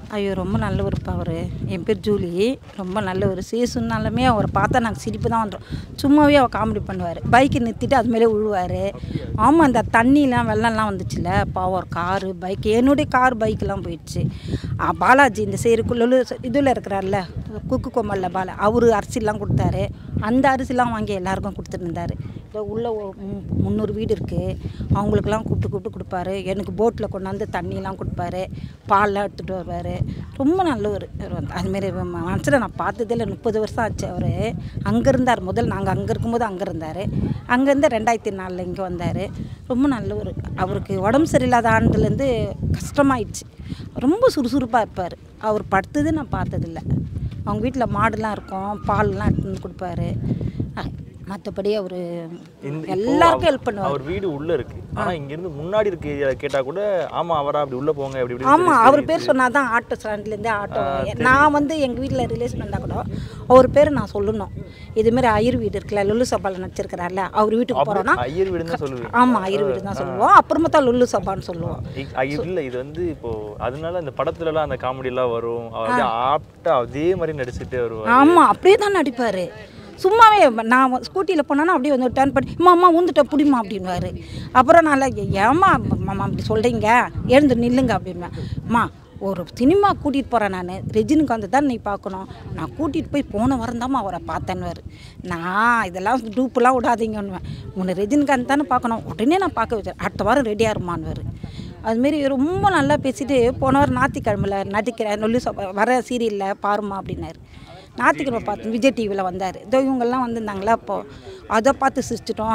ஐயோ ரொம்ப நல்லவருப்பா அவர். என் பேர் ஜூலி. ரொம்ப நல்லவர். சேசுன்னாலுமே அவரை பார்த்தா நாங்கள் சிரிப்பு தான் வந்துடும். சும்மாவே அவர் காமெடி பண்ணுவார். பைக்கை நிறுத்திட்டு அது மேலே விழுவார். ஆமாம், அந்த தண்ணிலாம் வெள்ளம்லாம் வந்துச்சுல்ல, பாவம் ஒரு காரு பைக், என்னுடைய கார் பைக்கெலாம் போயிடுச்சு. பாலாஜி இந்த லொல்லு இதில் இருக்கிறார்ல குக்கு கோமலில் பாலா, அவர் அரிசிலாம் கொடுத்தாரு. அந்த அரிசிலாம் வாங்கி எல்லாருக்கும் கொடுத்துருந்தாரு. இப்போ உள்ள 300 வீடு இருக்குது, அவங்களுக்கெல்லாம் கூப்பிட்டு கொடுப்பாரு. எனக்கு போட்டில் கொண்டாந்து தண்ணியெலாம் கொடுப்பாரு, பால்லாம் எடுத்துகிட்டு வருவார். ரொம்ப நல்லவர். அதுமாரி மனசில் நான் பார்த்ததில்ல. 30 வருஷம் ஆச்சு. அவர் அங்கே இருந்தார். முதல் நாங்கள் அங்கே இருக்கும்போது அங்கே இருந்தார். அங்கேருந்து 2004 இங்கே வந்தார். ரொம்ப நல்லவர். அவருக்கு உடம்பு சரியில்லாத ஆண்டுலேருந்து கஷ்டமாயிடுச்சு. ரொம்ப சுறுசுறுப்பாக இருப்பார். அவர் படுத்தது நான் பார்த்ததில்ல. அவங்க வீட்டில் மாடுலாம் இருக்கும், பால்லாம் எடுத்து வந்து கொடுப்பாரு. மற்றபடி அவர் எல்லாருக்கும் ஹெல்ப் பண்ணுவார். அவர் வீடு உள்ளே இருக்குது, ஆனால் இங்கேருந்து முன்னாடி இருக்க ஏரியா கேட்டால் கூட ஆமாம் அவரா அப்படி உள்ளே போங்க அப்படி. ஆமாம், அவர் பேர் சொன்னால் தான் ஆட்டோ ஸ்டாண்ட்லேருந்தே ஆட்டோ. நான் வந்து எங்கள் வீட்டில் ரிலேஷன் வந்தால் கூட அவர் பேர் நான் சொல்லணும். இதுமாரி ஐயர் வீடு இருக்குல்ல, லொல்லு சபாவில் நடிச்சிருக்கிறார்ல, அவர் வீட்டுக்கு போகிறோன்னா ஐயர் வீடு தான் சொல்லுவேன். ஆமாம், ஐயர் வீடு தான் சொல்லுவோம். அப்புறமா தான் லொல்லு சபான்னு சொல்லுவோம். இல்லை, இது வந்து இப்போது அதனால அந்த படத்துலலாம் அந்த காமெடியெல்லாம் வரும். அவர் ஆப்டாக அதே மாதிரி நடிச்சுட்டே வருவார். ஆமாம், அப்படியே தான் நடிப்பார். சும்மாவே நான் ஸ்கூட்டியில் போனேன்னா அப்படியே வந்து டர்ன் பண்ணி அம்மா ஊந்துட்டேன் பிடிமா அப்படின்வார். அப்புறம் நான் ஏம்மா மாமா அப்படி சொல்கிறீங்க, எழுந்து நில்லுங்க அப்படின்வேன். அம்மா ஒரு சினிமா கூட்டிகிட்டு போகிறேன், நான் ரஜினிகாந்த் தான் நீ பார்க்கணும், நான் கூட்டிகிட்டு போய் போன வாரம் தான்மா அவரை பார்த்தேன்னுவார். நான் இதெல்லாம் டூப்புலாம் விடாதீங்கன்னுவேன். உன்னை ரஜினிகாந்த் தானே பார்க்கணும், உடனே நான் பார்க்க வச்சேன், அடுத்த வாரம் ரெடியாக இருமான்னுவார். அதுமாரி ரொம்ப நல்லா பேசிட்டு போன வாரம் ஞாயிற்றுக்கிழமையில் நடிக்கிறேன் லொல்லு சபா வர சீரியலில் பாருமா அப்படின்னாரு. ஞாயிற்றுக்கிழமை பார்த்து விஜய் டிவியில் வந்தார். இதோ இவங்கெல்லாம் வந்திருந்தாங்களா, அப்போது அதை பார்த்து சிரிச்சிட்டோம்.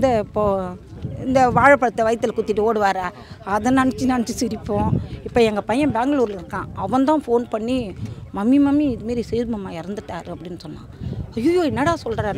இந்த வாழைப்பழத்தை வயிற்றில் குத்திட்டு ஓடுவாரா, அதை நினச்சி சிரிப்போம். இப்போ எங்கள் பையன் பெங்களூரில் இருக்கான், அவன் தான் ஃபோன் பண்ணி மம்மி இதுமாரி சேதுமாமா இறந்துட்டாரு அப்படின்னு சொன்னான். ஐயோ என்னடா சொல்கிறாரு.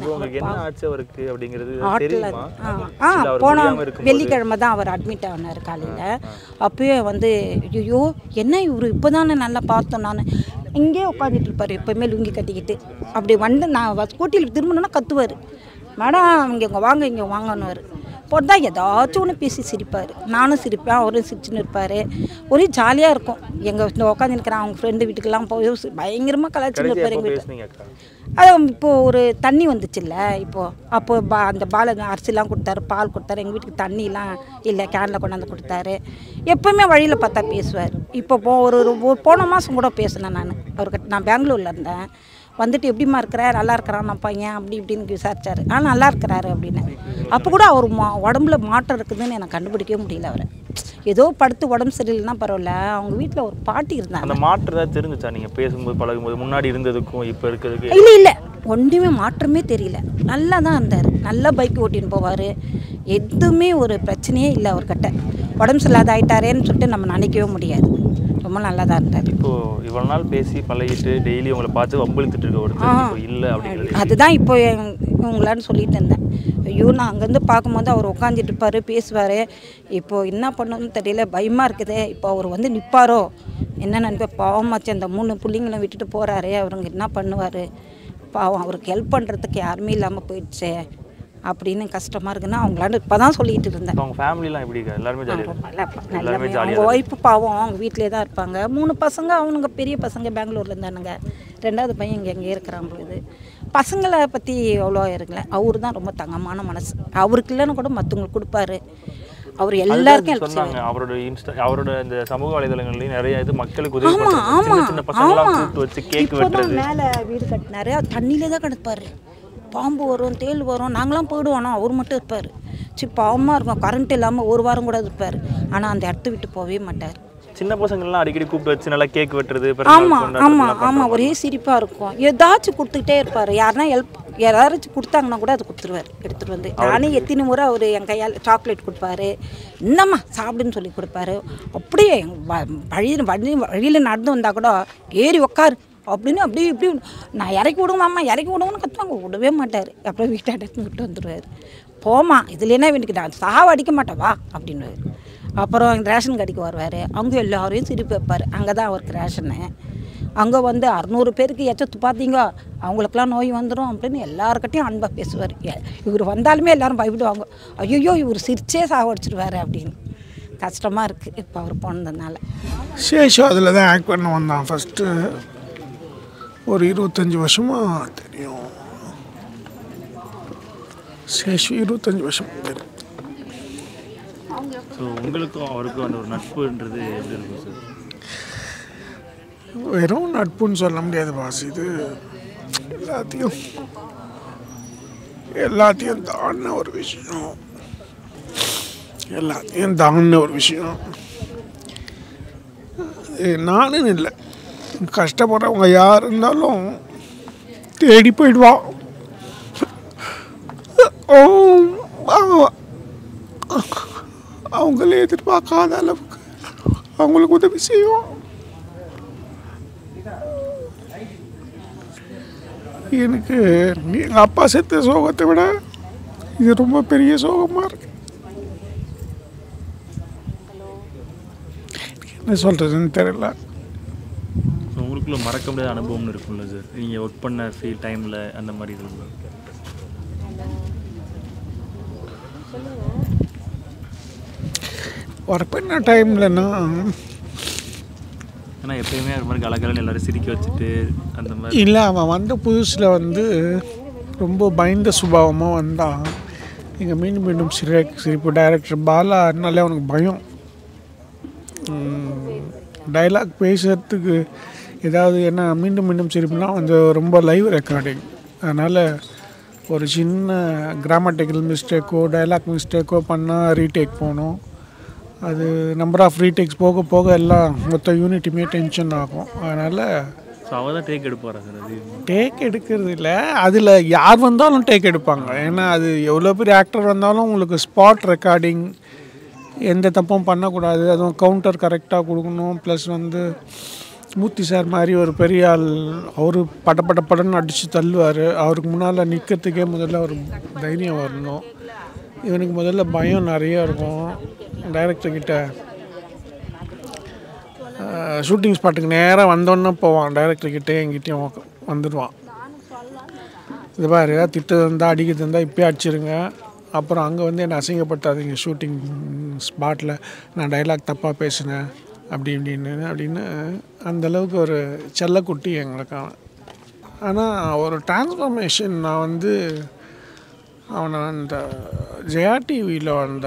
போன வெள்ளிக்கிழமை தான் அவர் அட்மிட் ஆனார் காலையில். அப்போயே வந்து ஐயோ என்ன இவர் இப்போ தானே நல்லா பார்த்தோம். நான் இங்கே உட்காந்துட்டு இருப்பார் எப்போயுமே லுங்கி கட்டிக்கிட்டு. அப்படி வந்து நான் ஸ்கூட்டியில் திரும்பினோன்னா கத்துவார், மேடம் இங்கே இங்கே வாங்கன்னுவார். போட்டா ஏதாச்சும் ஒன்று பேசி சிரிப்பார். நானும் சிரிப்பேன், அவரும் சிரிச்சுன்னு இருப்பார். ஒரே ஜாலியாக இருக்கும். எங்கள் உட்காந்து இருக்கிறேன், அவங்க ஃப்ரெண்டு வீட்டுக்கெல்லாம் போய் பயங்கரமாக கலாச்சின்னு இருப்பார் எங்கள் வீட்டில். அது இப்போது ஒரு தண்ணி வந்துச்சுல்ல, அப்போது அந்த அரிசிலாம் கொடுத்தாரு, பால் கொடுத்தாரு. எங்கள் வீட்டுக்கு தண்ணிலாம் இல்லை, கேனில் கொண்டாந்து கொடுத்தாரு. எப்போவுமே வழியில் பார்த்தா பேசுவார். இப்போ ஒரு போன மாதம் கூட பேசினேன் நான் அவர்கிட்ட. நான் பெங்களூரில் இருந்தேன். வந்துட்டு எப்படிமா இருக்கிற, நல்லா இருக்கிறான் நான் பையன் அப்படி இப்படின்னு விசாரிச்சார். நல்லா இருக்கிறாரு அப்படின்னு. அப்போ கூட அவர் உடம்புல மாற்றம் இருக்குதுன்னு எனக்கு கண்டுபிடிக்கவே முடியல. அவரை ஏதோ படுத்து உடம்பு சரியில்லைன்னா பரவாயில்ல, அவங்க வீட்டில் ஒரு பாட்டி இருந்தாங்க. அந்த மாற்றம் தான் தெரிஞ்சுச்சா நீங்கள் பேசும்போது பழகும்போது, முன்னாடி இருந்ததுக்கும் இப்போ இருக்கிறதுக்கு? இல்லை ஒன்றுமே மாற்றமே தெரியல. நல்லா தான் இருந்தார். நல்லா பைக் ஓட்டின்னு போவார். எதுவுமே ஒரு பிரச்சனையே இல்லை அவர்கிட்ட. உடம்பு சரியில்லாத ஆகிட்டாரேன்னு சொல்லிட்டு நம்ம நினைக்கவே முடியாது. ரொம்ப நல்லா தான் இருந்தார். இப்போது இவ்வளோ நாள் பேசி பழகிட்டு டெய்லி உங்களை பார்த்து வம்பிழுத்துட்டு இருக்க ஒருத்தர் இல்லை அப்படிங்கிறது அதுதான் இப்போ இவங்களான்னு சொல்லிட்டு இருந்தேன். ஐயோ நான் அங்கேருந்து பார்க்கும்போது அவர் உட்காந்துட்டு இருப்பார், பேசுவார். இப்போது என்ன பண்ணணும்னு தெரியல, பயமாக இருக்குது. இப்போ அவர் வந்து நிற்பாரோ என்ன நினைப்பேன். பாவமாச்சு, அந்த 3 பிள்ளைங்களை விட்டுட்டு போகிறாரு, அவருங்க என்ன பண்ணுவார் பாவம், அவருக்கு ஹெல்ப் பண்ணுறதுக்கு யாருமே இல்லாமல் போயிடுச்சு அப்படின்னு கஷ்டமாக இருக்குன்னா அவங்களாண்டு இப்போ தான் சொல்லிகிட்டு இருந்தேன். அவங்க ஃபேமிலிலாம் எப்படி எல்லாருமே ஜாலியாக, அவங்க ஒய்ஃபு பாவம் அவங்க வீட்டிலே தான் இருப்பாங்க. 3 பசங்க, அவனுங்க பெரிய பசங்க பெங்களூரில் இருந்தானுங்க. 2வது பையன் இங்கே எங்கேயே பொழுது பசங்களை பற்றி அவ்வளோ இருக்குல்ல. அவரு தான் ரொம்ப தங்கமான மனசு. அவருக்கு இல்லைன்னு கூட மற்றவங்களுக்கு கொடுப்பாரு. அவர் எல்லாருக்கும் ஹெல்ப் செய்வாங்க. அவரோட இந்த சமூக வலைதளங்கள்லயும் நிறைய இது மக்களுக்கு உதவி பண்றாரு. சின்ன பசங்களா கூப்பிட்டு வச்சு கேக் வெட்டுறது. மேலே வீடு கட்டினாரு, தண்ணியிலே தான் கிடப்பாரு. பாம்பு வரும், தேள் வரும், நாங்களாம் போயிடுவோம். ஆனால் அவர் மட்டும் இருப்பார். பாவமாக இருக்கும். கரண்ட் இல்லாமல் ஒரு வாரம் கூட இருப்பார். ஆனால் அந்த இடத்த விட்டு போகவே மாட்டார். சின்ன பசங்கள்லாம் அடிக்கடி கூப்பிட்டு வச்சு நல்லா கேக் வெட்டுறது. ஆமாம் ஒரே சிரிப்பாக இருக்கும். ஏதாச்சும் கொடுத்துக்கிட்டே இருப்பார். யாராச்சும் கொடுத்தாங்கன்னா கூட அதை கொடுத்துருவார், எடுத்துகிட்டு வந்து. நானே எத்தனை முறை அவர் என் கையால் சாக்லேட் கொடுப்பாரு, என்னம்மா சாப்பிடுன்னு சொல்லி கொடுப்பாரு. அப்படியே வழியில் நடந்து வந்தால் கூட ஏறி உக்காரு அப்படின்னு அப்படியே இப்படி நான் இறக்கி விடுங்கன்னு கற்றுவாங்க. விடவே மாட்டார். அப்புறம் வீட்டாண்டத்து விட்டு வந்துடுவார். போமா இதில் என்ன வேண்டிக்கு, நான் சாவ அடிக்க மாட்டேன் வா அப்படின்னுவார். அப்புறம் ரேஷன் கடைக்கு வருவார். அங்கே எல்லாரையும் சிரிப்பு வைப்பார். அங்கே தான் அவருக்கு ரேஷனு. அங்கே வந்து 600 பேருக்கு எச்சத்து பார்த்தீங்க, அவங்களுக்கெல்லாம் நோய் வந்துடும் அப்படின்னு எல்லாருக்கிட்டையும் அன்பாக பேசுவார். இவர் வந்தாலுமே எல்லோரும் பயப்படுவாங்க. ஐயோ இவர் சிரிச்சே சாவடிச்சிடுவார் அப்படின்னு. கஷ்டமாக இருக்குது இப்போ அவர் போனதுனால. சேஷு அதில் தான் ஆக்ட் பண்ண வந்தான் ஃபஸ்ட்டு. ஒரு 25 வருஷமாக தெரியும். சேஷு 25 வருஷம் தெரியும். ஸோ உங்களுக்கும் அவருக்கும் அந்த ஒரு நட்புன்றது எப்படி இருக்கும் சார்? வெறும் நட்புன்னு சொல்ல முடியாது பாஸ். இது எல்லாத்தையும் தாண்டின ஒரு விஷயம். எல்லாத்தையும் தாண்டின ஒரு விஷயம். நானும் இல்லை, கஷ்டப்படுறவங்க யார் இருந்தாலும் தேடி போயிடுவான். அவங்களே எதிர்பார்க்காத அளவுக்கு அவங்களுக்கு உதவி செய்வோம். எனக்கு எங்கள் அப்பா செத்த சோகத்தை விட இது ரொம்ப பெரிய சோகமாக இருக்கு. என்ன சொல்கிறதுன்னு தெரியல. உங்களுக்குள்ள மறக்க முடியாத அனுபவம்னு இருக்கும்ல சார், நீங்கள் ஒர்க் பண்ண டைமில் அந்த மாதிரி இது ஒர்க் பண்ண டைம்லன்னா ஏன்னா எப்பயுமே அது மாதிரி கலகலன்னு எல்லோரும் சிரிக்க வச்சுட்டு அந்த மாதிரி இல்லை. அவன் வந்த புதுசில் ரொம்ப பயந்த சுபாவமாக வந்தான். எங்கள் மீண்டும் மீண்டும் சிரிப்பு டைரக்டர் பாலானாலே அவனுக்கு பயம். டைலாக் பேசுகிறதுக்கு ஏதாவது என்ன மீண்டும் மீண்டும் சிரிப்புனா ரொம்ப லைவ் ரெக்கார்டிங். அதனால் ஒரு சின்ன கிராமட்டிக்கல் மிஸ்டேக்கோ டைலாக் மிஸ்டேக்கோ பண்ணால் ரீடேக் போகணும். அது நம்பர் ஆஃப் ரீடேக்ஸ் போக போக எல்லாம் மொத்த யூனிட்டுமே டென்ஷன் ஆகும். அதனால் அவர் தான் டேக் எடுப்பாரா சார்? அது டேக் எடுக்கிறது இல்லை, அதில் யார் வந்தாலும் டேக் எடுப்பாங்க. ஏன்னா அது எவ்வளோ பெரிய ஆக்டர் வந்தாலும் உங்களுக்கு ஸ்பாட் ரெக்கார்டிங், எந்த தப்பும் பண்ணக்கூடாது. அதுவும் கவுண்டர் கரெக்டாக கொடுக்கணும். ப்ளஸ் மூர்த்தி சார் மாதிரி ஒரு பெரிய ஆள், அவர் படன்னு அடித்து தள்ளுவார். அவருக்கு முன்னால் நிற்கிறதுக்கே முதல்ல ஒரு தைரியம் வரணும். இவனுக்கு முதல்ல பயம் நிறையா இருக்கும். டைரக்டர்கிட்ட ஷூட்டிங் ஸ்பாட்டுக்கு நேராக வந்தோன்னே போவான். டைரக்டர்கிட்டே எங்கிட்டையும் வந்துடுவான். இது மாதிரி ஏதாவது திட்டம் இருந்தால் அடிக்கிறது இருந்தால் இப்போயே அடிச்சிருங்க, அப்புறம் அங்கே என்னை அசிங்கப்படுத்தாதீங்க ஷூட்டிங் ஸ்பாட்டில், நான் டைலாக் தப்பாக பேசினேன் அப்படின்னு அந்தளவுக்கு ஒரு செல்லக்குட்டி எங்களுக்கான. ஆனால் ஒரு டிரான்ஸ்ஃபர்மேஷன் நான் அவனை அந்த ஜெயா டிவியில்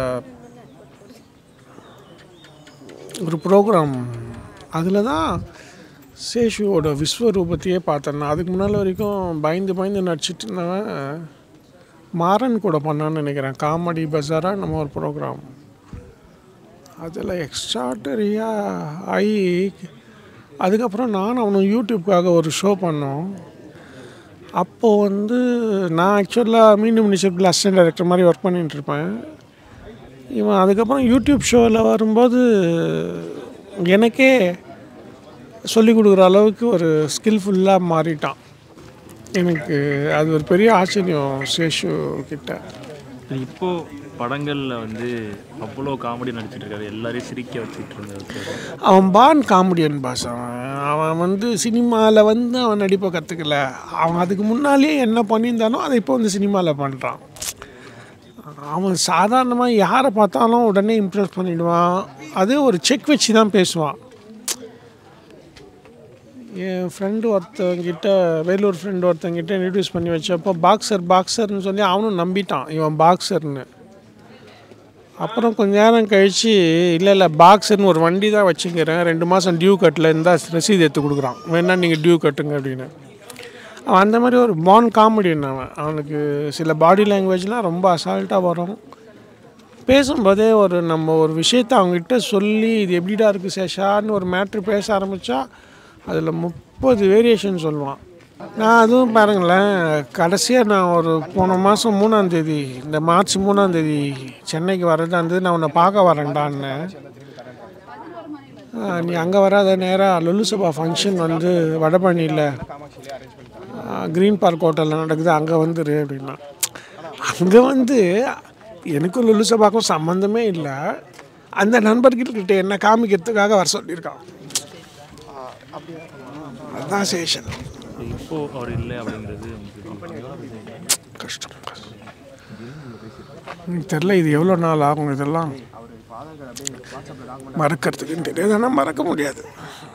ஒரு ப்ரோக்ராம், அதில் தான் சேஷுவோட விஸ்வரூபத்தையே பார்த்தேன். நான் அதுக்கு முன்னால் வரைக்கும் பயந்து நடிச்சிட்டு இருந்தவன் மாறன் கூட பண்ணான்னு நினைக்கிறேன். காமெடி பஸாராக நம்ம ஒரு ப்ரோக்ராம், அதில் எக்ஸ்ட்ராடரியாக ஆகி அதுக்கப்புறம் நான் அவனும் யூடியூப்காக ஒரு ஷோ பண்ணோம். அப்போது நான் ஆக்சுவலாக மீண்டும் நிச்சயத்தில் அசிஸ்டன்ட் டைரக்டர் மாதிரி ஒர்க் பண்ணிகிட்ருப்பேன். இவன் அதுக்கப்புறம் யூடியூப் ஷோவில் வரும்போது எனக்கே சொல்லிக் கொடுக்குற அளவுக்கு ஒரு ஸ்கில்ஃபுல்லாக மாறிட்டான். எனக்கு அது ஒரு பெரிய ஆச்சரியம் சேஷு கிட்ட. இப்போது படங்களில் அவ்வளோ காமெடி நடிச்சிட்டு இருக்காரு, எல்லாரையும் சிரிக்க வச்சுட்டு இருந்தாரு. அவன் பான் காமெடியன் பாஸ். அவன் சினிமாவில் அவன் நடிப்பை கற்றுக்கல. அவன் அதுக்கு முன்னாலேயே என்ன பண்ணியிருந்தானோ அதை இப்போ சினிமாவில் பண்ணுறான். அவன் சாதாரணமாக யாரை பார்த்தாலும் உடனே இம்ப்ரெஸ் பண்ணிவிடுவான். அது ஒரு செக் வச்சு தான் பேசுவான். என் ஃப்ரெண்டு ஒருத்தங்கிட்ட, வேலூர் ஃப்ரெண்டு ஒருத்தங்கிட்ட இன்ட்ரடியூஸ் பண்ணி வச்சப்போ பாக்ஸர்னு சொல்லி அவனும் நம்பிட்டான் இவன் பாக்ஸர்னு. அப்புறம் கொஞ்ச நேரம் கழித்து இல்லை பாக்ஸர்னு ஒரு வண்டி தான் வச்சுக்கிறேன், 2 மாதம் டியூ கட்டில் இருந்தால் ரசீது எடுத்து கொடுக்குறான், வேணா நீங்கள் டியூ கட்டுங்க அப்படின்னு. அவன் அந்த மாதிரி ஒரு பான் காமெடியன். அவனுக்கு சில பாடி லாங்குவேஜ்லாம் ரொம்ப அசால்ட்டாக வரும். பேசும்போதே நம்ம ஒரு விஷயத்தை அவங்ககிட்ட சொல்லி இது எப்படிடா இருக்குது சேஷான்னு ஒரு மேட்ரு பேச ஆரம்பித்தா அதில் 30 வேரியேஷன் சொல்லுவான். நான் அதுவும் பாருங்களேன், கடைசியாக நான் ஒரு போன மாதம் 3ஆம் தேதி, இந்த மார்ச் 3ஆம் தேதி சென்னைக்கு வரதா இருந்தது. நான் உன்னை பார்க்க வரேன்டான்னு. நீ அங்கே வராத, நேராக லொல்லு சபா ஃபங்க்ஷன் வடபழனியில் க்ரீன் பார்க் ஹோட்டலில் நடக்குது, அங்கே வந்துரு அப்படின்னா. அங்கே எனக்கும் லொல்லு சபாக்கும் சம்மந்தமே இல்லை. அந்த நண்பர்கிட்ட என்ன காமிக்கிறதுக்காக வர சொல்லியிருக்கான். அதுதான் சேஷன். இப்போ அவர் இல்லை அப்படிங்கிறது கஷ்டம். தெரில இது எவ்வளோ நாள் ஆகும் இதெல்லாம். மறக்கிறதுக்குன்னு தெரியாது, ஆனால் மறக்க முடியாது.